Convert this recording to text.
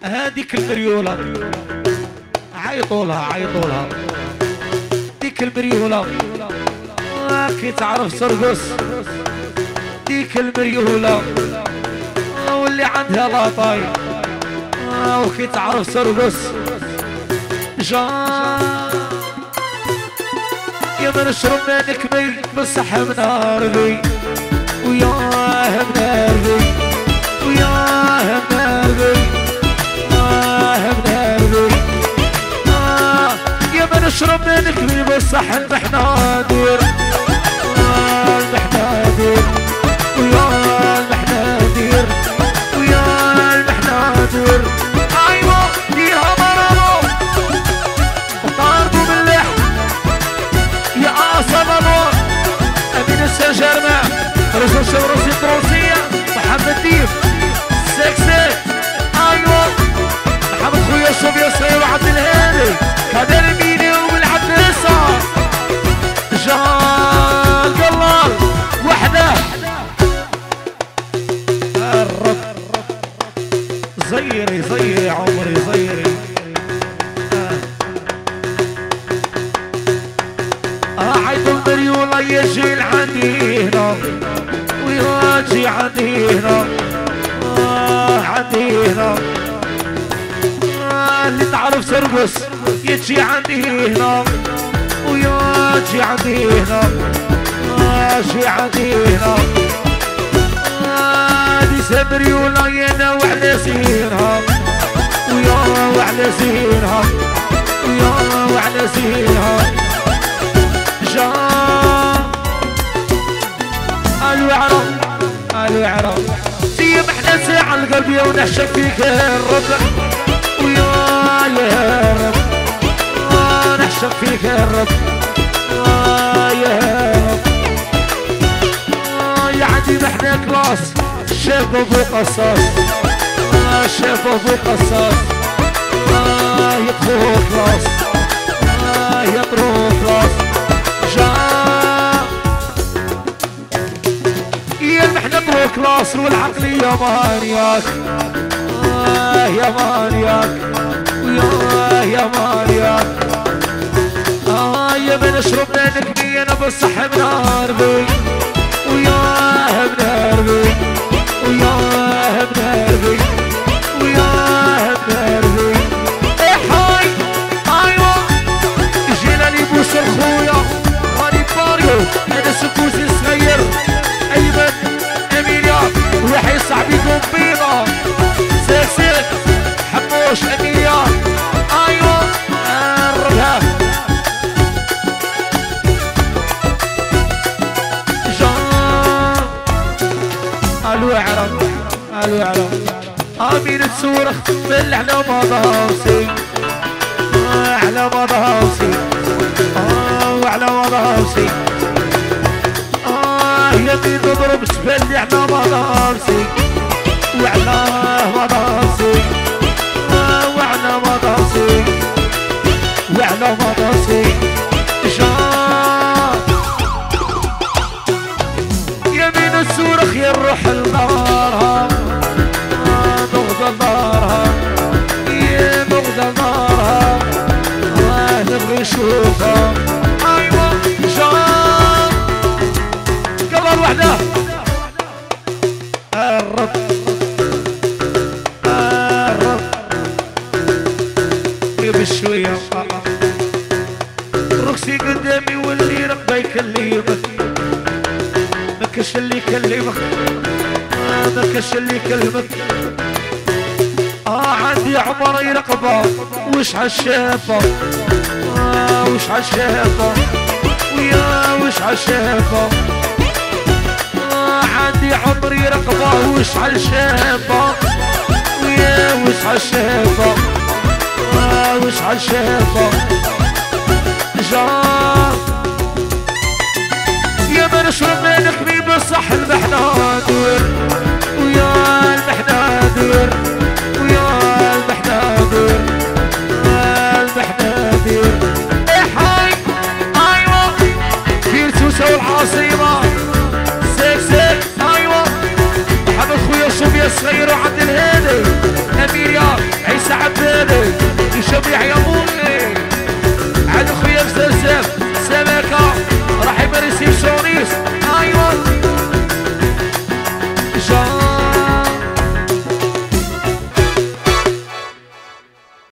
هذيك المريولة عيطولها عيطولها ديك المريولة كي تعرف ترقص ديك المريولة واللي عندها لاطاي وكي تعرف ترقص يا من نشرب منك مي بصح مناربي وياه مناربي وياه مناربي مناربي يا من نشرب منك مي بصح المحنادير المحنادير وياه المحنادير وياه المحنادير ايوه فيها مرضو وطاربو باللحم يا صبابور امين السجرمة رسول شبرسي التروسية محمد ديف سكسي ايوه محمد خويا صوفيا صغير وعبد الهادي هذا الميني والعباسة جال قلال وحده الرب زيري زيري عمري زيري عيد المريولة يجي لعندي هنا ويجي عندي هنا عندي هنا اللي تعرف ترقص يجي عندي هنا ويجي عندي هنا يجي عندي هنا دي سمريولة ينا وعلى سيرها ويا وعلى سيرها ويا وعلى سيرها الوعرة الوعرة سيب احنا ساعة القلب يا ونحشف فيك الرب ويا رب نحشف فيك الرب يا رب يا عديد احنا كلاس شاب ابو قصاص شاب ابو قصاص يطلعوا كلاس يطلعوا كلاس يا المحنة برو كلاس والعقلية مانياك يا مانياك يا مانياك يا من اشرب منك بي انا بصح مناربي وياه مناربي وياه مناربي وياه مناربي اي حي ايوه جينا لي بوس الخويا راني باريو انا سكوزي صغير ايمن امينيا ويحيى صاحبي بيضة سيسير حموش امينيا ايوه قربها الوعرة الوعرة امين تصورخ بالعلى مضاوسي على مضاوسي وعلى مضاوسي يا مين نضرب سبلي على مضاوسي وعلى مضاوسي وعلى مضاوسي وعلى مضاوسي يا مين الصورخ يا الروح لنارها نغضى نارها يا نغضى نارها نبغي نشوفها ايوه جان قبل وحده الرب الرب بشويه رقصي قدامي واللي ربي يكلمك مكش اللي يكلمك مكش اللي يكلمك عندي عمر يرقبه وش عالشافه وش عالشافه ويا وش عالشافه عندي عمر يرقبه وش عالشافه ويا وش عالشافه وش عالشافه يا من اشرب منك مي بصح المحنادير ويا المحنادير ويا المحنادير المحنادير اي حي ايوه في سوسه والعاصمه سيك سيك ايوه محمد خويا صوفيا الصغير وعبد الهادي امير يا عيسى عبادي يشم يحيى